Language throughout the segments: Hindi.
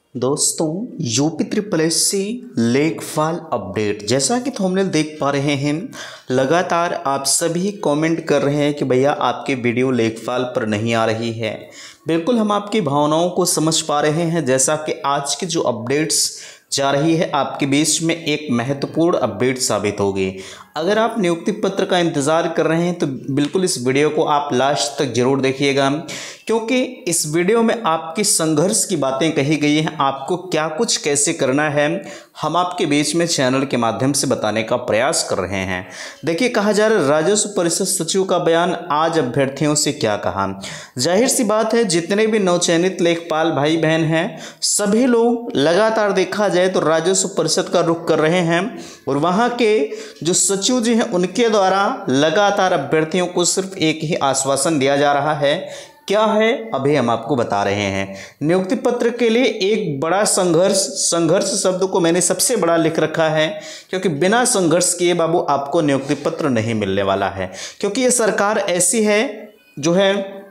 दोस्तों यूपी ट्रिपल एस सी लेखपाल अपडेट, जैसा कि थंबनेल देख पा रहे हैं, लगातार आप सभी कमेंट कर रहे हैं कि भैया आपकी वीडियो लेखपाल पर नहीं आ रही है। बिल्कुल हम आपकी भावनाओं को समझ पा रहे हैं। जैसा कि आज की जो अपडेट्स जा रही है आपके बीच में एक महत्वपूर्ण अपडेट साबित होगी। अगर आप नियुक्ति पत्र का इंतज़ार कर रहे हैं तो बिल्कुल इस वीडियो को आप लास्ट तक जरूर देखिएगा, क्योंकि इस वीडियो में आपकी संघर्ष की बातें कही गई हैं। आपको क्या कुछ कैसे करना है हम आपके बीच में चैनल के माध्यम से बताने का प्रयास कर रहे हैं। देखिए, कहा जा रहा है राजस्व परिषद सचिव का बयान, आज अभ्यर्थियों से क्या कहा। जाहिर सी बात है, जितने भी नवचयनित लेखपाल भाई बहन हैं सभी लोग लगातार देखा जाए तो राजस्व परिषद का रुख कर रहे हैं, और वहाँ के जो सचिव जी हैं उनके द्वारा लगातार अभ्यर्थियों को सिर्फ एक ही आश्वासन दिया जा रहा है। क्या है अभी हम आपको बता रहे हैं। नियुक्ति पत्र के लिए एक बड़ा संघर्ष शब्द को मैंने सबसे बड़ा लिख रखा है, क्योंकि बिना संघर्ष किए बाबू आपको नियुक्ति पत्र नहीं मिलने वाला है। क्योंकि ये सरकार ऐसी है जो है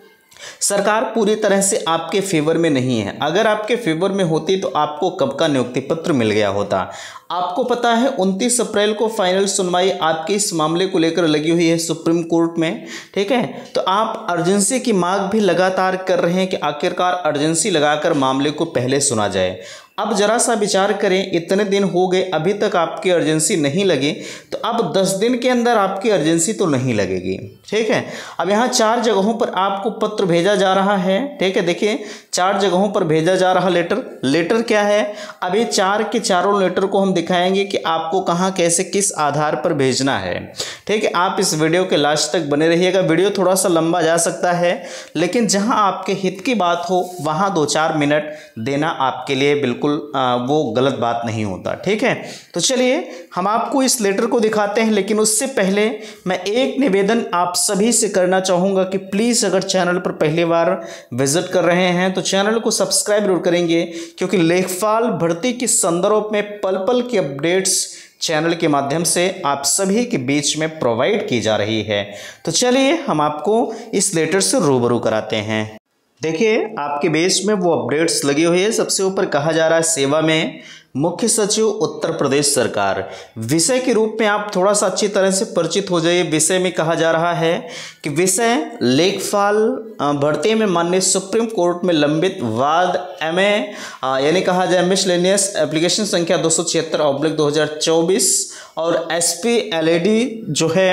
सरकार पूरी तरह से आपके फेवर में नहीं है। अगर आपके फेवर में होती तो आपको कब का नियुक्ति पत्र मिल गया होता। आपको पता है 29 अप्रैल को फाइनल सुनवाई आपके इस मामले को लेकर लगी हुई है सुप्रीम कोर्ट में, ठीक है। तो आप अर्जेंसी की मांग भी लगातार कर रहे हैं कि आखिरकार अर्जेंसी लगाकर मामले को पहले सुना जाए। अब जरा सा विचार करें, इतने दिन हो गए अभी तक आपकी अर्जेंसी नहीं लगी, तो अब 10 दिन के अंदर आपकी अर्जेंसी तो नहीं लगेगी, ठीक है। अब यहाँ 4 जगहों पर आपको पत्र भेजा जा रहा है, ठीक है। देखिए 4 जगहों पर भेजा जा रहा लेटर क्या है, अभी 4 के चारों लेटर को हम दिखाएंगे कि आपको कहाँ कैसे किस आधार पर भेजना है, ठीक है। आप इस वीडियो के लास्ट तक बने रहिएगा। वीडियो थोड़ा सा लंबा जा सकता है, लेकिन जहाँ आपके हित की बात हो वहाँ 2-4 मिनट देना आपके लिए बिल्कुल वो गलत बात नहीं होता, ठीक है। तो चलिए हम आपको इस लेटर को दिखाते हैं, लेकिन उससे पहले मैं एक निवेदन आप सभी से करना चाहूँगा कि प्लीज़ अगर चैनल पर पहली बार विजिट कर रहे हैं तो चैनल को सब्सक्राइब जरूर करेंगे, क्योंकि लेखपाल भर्ती के संदर्भ में पल पल की अपडेट्स चैनल के माध्यम से आप सभी के बीच में प्रोवाइड की जा रही है। तो चलिए हम आपको इस लेटर से रूबरू कराते हैं। देखिए आपके बेस में वो अपडेट्स लगी हुई है। सबसे ऊपर कहा जा रहा है सेवा में मुख्य सचिव उत्तर प्रदेश सरकार। विषय के रूप में आप थोड़ा सा अच्छी तरह से परिचित हो जाइए। विषय में कहा जा रहा है कि विषय लेखपाल भर्ती में माननीय सुप्रीम कोर्ट में लंबित वाद MA यानी कहा जाए मिसलेनियस एप्लीकेशन संख्या 276/2024 और SP LAD जो है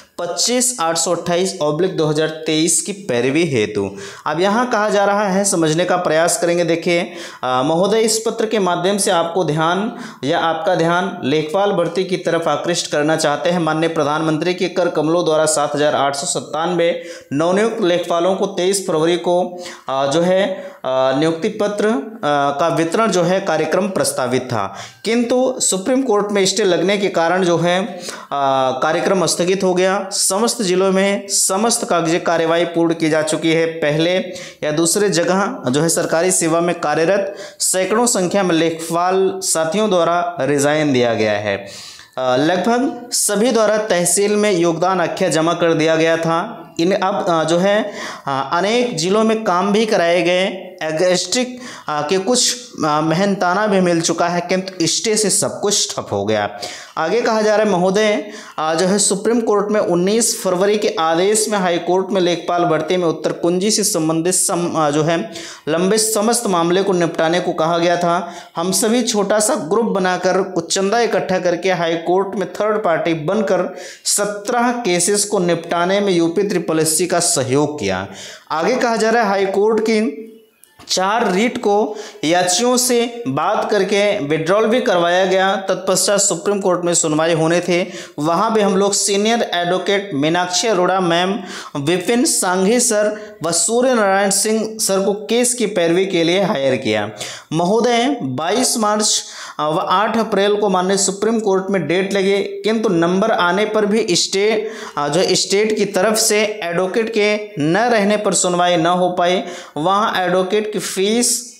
25/828/2023 की पैरवी हेतु। अब यहाँ कहा जा रहा है, समझने का प्रयास करेंगे। देखिए महोदय, इस पत्र के माध्यम से आपको ध्यान या आपका ध्यान लेखपाल भर्ती की तरफ आकृष्ट करना चाहते हैं। माननीय प्रधानमंत्री के कर कमलों द्वारा 7,897 नवनियुक्त लेखपालों को 23 फरवरी को जो है नियुक्ति पत्र का वितरण जो है कार्यक्रम प्रस्तावित था, किंतु सुप्रीम कोर्ट में स्टे लगने के कारण जो है कार्यक्रम स्थगित हो गया। समस्त जिलों में समस्त कागजी कार्यवाही पूर्ण की जा चुकी है। पहले या दूसरे जगह जो है सरकारी सेवा में कार्यरत सैकड़ों संख्या में लेखपाल साथियों द्वारा रिजाइन दिया गया है। लगभग सभी द्वारा तहसील में योगदान आख्या जमा कर दिया गया था। इन अब जो है अनेक जिलों में काम भी कराए गए। एग्रेस्टिक के कुछ मेहनताना भी मिल चुका है, किंतु स्टे से सब कुछ ठप हो गया। आगे कहा जा रहा है महोदय जो है सुप्रीम कोर्ट में 19 फरवरी के आदेश में हाई कोर्ट में लेखपाल भर्ती में उत्तर कुंजी से संबंधित जो है लंबे समस्त मामले को निपटाने को कहा गया था। हम सभी छोटा सा ग्रुप बनाकर कुछ चंदा इकट्ठा करके हाई कोर्ट में थर्ड पार्टी बनकर 17 केसेस को निपटाने में यूपी ट्रिपल एस सी का सहयोग किया। आगे कहा जा रहा है हाई कोर्ट की 4 रीट को याचियों से बात करके विड्रॉल भी करवाया गया। तत्पश्चात सुप्रीम कोर्ट में सुनवाई होने थे, वहाँ भी हम लोग senior advocate Meenakshi Arora ma'am, Vipin Sanghi sir व सूर्य नारायण सिंह सर को केस की पैरवी के लिए हायर किया। महोदय 22 मार्च व 8 अप्रैल को माननीय सुप्रीम कोर्ट में डेट लगे, किंतु नंबर आने पर भी जो स्टेट की तरफ से एडवोकेट के न रहने पर सुनवाई न हो पाई। वहाँ एडवोकेट की फीस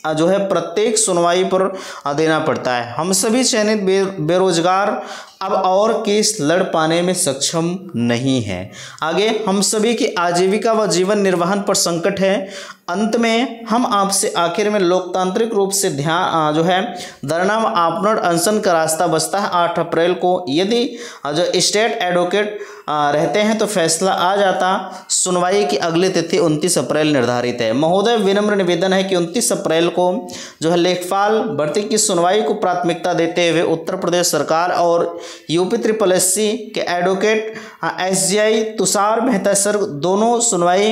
जो है प्रत्येक सुनवाई पर देना पड़ता है। हम सभी चयनित बेरोजगार अब और केस लड़ पाने में सक्षम नहीं है। आगे, हम सभी की आजीविका व जीवन निर्वाहन पर संकट है। अंत में हम आपसे आखिर में लोकतांत्रिक रूप से ध्यान जो है धरना व आमरण अनशन का रास्ता बचता है 8 अप्रैल को। यदि जो स्टेट एडवोकेट रहते हैं तो फैसला आ जाता। सुनवाई की अगली तिथि 29 अप्रैल निर्धारित है। महोदय, विनम्र निवेदन है कि 29 अप्रैल को जो है लेखपाल भर्ती की सुनवाई को प्राथमिकता देते हुए उत्तर प्रदेश सरकार और UPSSC के advocate SGI Tushar Mehta sir दोनों सुनवाई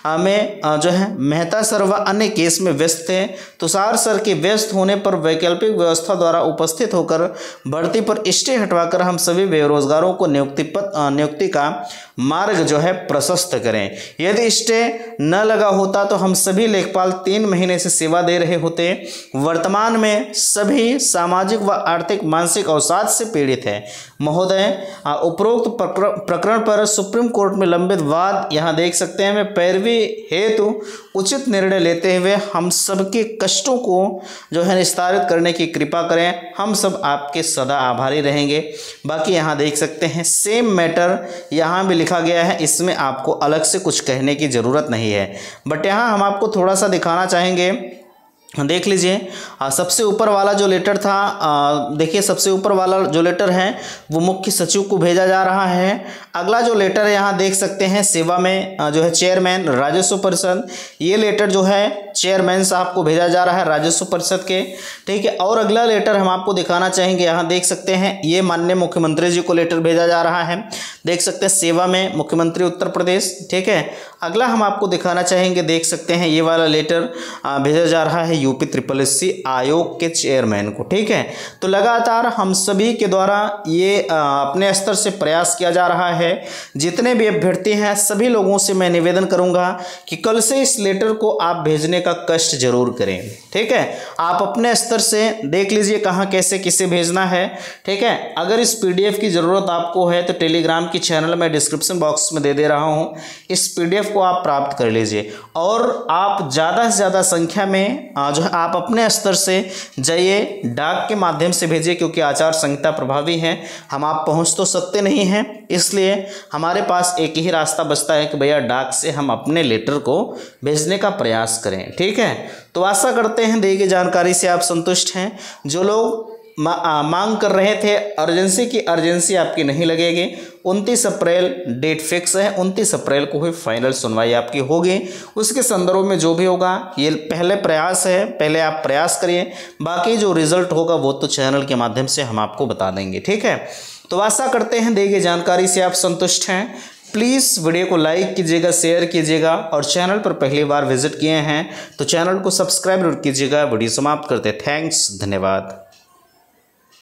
में जो है मेहता सर व अन्य केस में व्यस्त थे। तुषार सर के व्यस्त होने पर वैकल्पिक व्यवस्था द्वारा उपस्थित होकर भर्ती पर स्टे हटवाकर हम सभी बेरोजगारों को नियुक्ति का मार्ग जो है प्रशस्त करें। यदि स्टे न लगा होता तो हम सभी लेखपाल 3 महीने से सेवा दे रहे होते। वर्तमान में सभी सामाजिक व आर्थिक मानसिक अवसाद से पीड़ित है। महोदय, उपरोक्त प्रकरण पर सुप्रीम कोर्ट में लंबित वाद यहाँ देख सकते हैं। मैं पैरवी हेतु उचित निर्णय लेते हुए हम सबके कष्टों को जो है निस्तारित करने की कृपा करें। हम सब आपके सदा आभारी रहेंगे। बाकी यहाँ देख सकते हैं सेम मैटर यहाँ भी लिखा गया है, इसमें आपको अलग से कुछ कहने की ज़रूरत नहीं है। बट यहाँ हम आपको थोड़ा सा दिखाना चाहेंगे, देख लीजिए। सबसे ऊपर वाला जो लेटर था, देखिए सबसे ऊपर वाला जो लेटर है वो मुख्य सचिव को भेजा जा रहा है। अगला जो लेटर है यहाँ देख सकते हैं सेवा में जो है चेयरमैन राजस्व परिषद, ये लेटर जो है चेयरमैन साहब को भेजा जा रहा है राजस्व परिषद के, ठीक है। और अगला लेटर हम आपको दिखाना चाहेंगे, यहाँ देख सकते हैं ये माननीय मुख्यमंत्री जी को लेटर भेजा जा रहा है, देख सकते हैं सेवा में मुख्यमंत्री उत्तर प्रदेश, ठीक है। अगला हम आपको दिखाना चाहेंगे, देख सकते हैं ये वाला लेटर भेजा जा रहा है UPSSC आयोग के चेयरमैन को, ठीक है। तो लगातार हम सभी के द्वारा ये अपने स्तर से प्रयास किया जा रहा है। जितने भी अभ्यर्थी हैं सभी लोगों से मैं निवेदन करूंगा कि कल से इस लेटर को आप भेजने का कष्ट जरूर करें, ठीक है। आप अपने स्तर से देख लीजिए कहाँ कैसे किसे भेजना है, ठीक है। अगर इस PDF की ज़रूरत आपको है तो टेलीग्राम की चैनल में डिस्क्रिप्शन बॉक्स में दे रहा हूँ, इस PDF को आप प्राप्त कर लीजिए। और आप ज़्यादा से ज़्यादा संख्या में जो है आप अपने स्तर से जाइए, डाक के माध्यम से भेजिए, क्योंकि आचार संहिता प्रभावी है। हम आप पहुँच तो सकते नहीं हैं, इसलिए हमारे पास एक ही रास्ता बचता है कि भैया डाक से हम अपने लेटर को भेजने का प्रयास करें, ठीक है। तो आशा करते हैं दी गई जानकारी से आप संतुष्ट हैं। जो लोग मांग कर रहे थे अर्जेंसी की, अर्जेंसी आपकी नहीं लगेगी। 29 अप्रैल डेट फिक्स है, 29 अप्रैल को ही फाइनल सुनवाई आपकी होगी। उसके संदर्भ में जो भी होगा ये पहले प्रयास है, पहले आप प्रयास करिए, बाकी जो रिजल्ट होगा वो तो चैनल के माध्यम से हम आपको बता देंगे, ठीक है। तो आशा करते हैं दी गई जानकारी से आप संतुष्ट हैं। प्लीज़ वीडियो को लाइक कीजिएगा, शेयर कीजिएगा, और चैनल पर पहली बार विजिट किए हैं तो चैनल को सब्सक्राइब कीजिएगा। वीडियो समाप्त करते, थैंक्स, धन्यवाद।